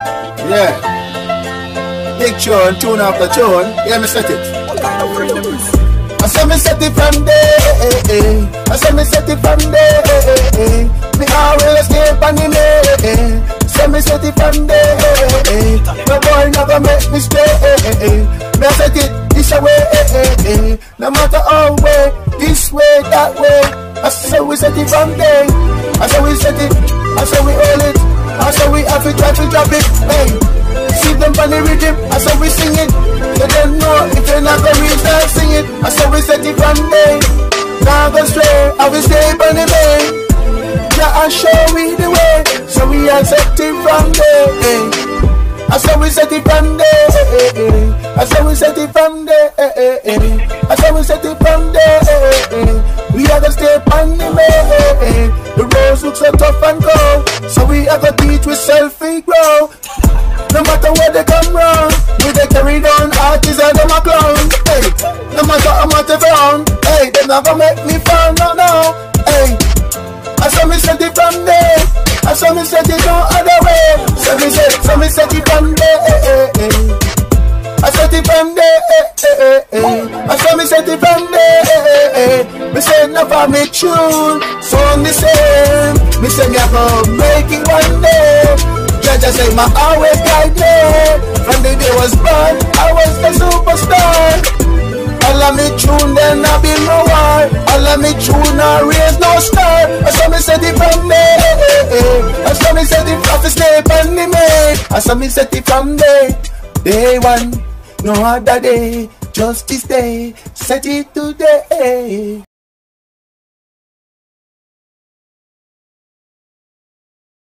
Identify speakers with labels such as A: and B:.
A: Yeah. Big tune after tune. Yeah, me set it. I saw me set it from there. I saw me set it from there. Me always stay on the way. So me set it from there. My boy never make me stay. Me set it this way. No matter how way, this way, that way. I saw we set it from there. I saw we set it. I saw we hold it. I saw we have it, try to drop it. Hey, see them on the rhythm. I saw we sing it. They don't know if you're not gonna reach that, sing it. I saw we set it from there. Now go straight. I will stay on the way. Yeah, I show we the way. So we are set it from there. I saw we set it from there. I saw we set it from there. I saw we set it from there. We are gonna stay on the way. The roads look so tough and cold, so we are gonna teach we selfie grow. No matter where they come round, we they carry down artists and them a clown. Hey, no matter how much they found, hey, they not gonna make me frown, no. Hey, I saw me set it from there. I saw me set it no other way. So me set it from there. I set it from there. I saw me set it from there. Me say no for me tune, so me say me I go make it one day. Judge say my always guide me. From the day I was born, I was the superstar. All of me tune, then I be no war. All of me tune, I raise no star. I saw me set it from there. I saw me set it from the step on the man. I saw me set it from there. Day one, no other day, just this day, set it today.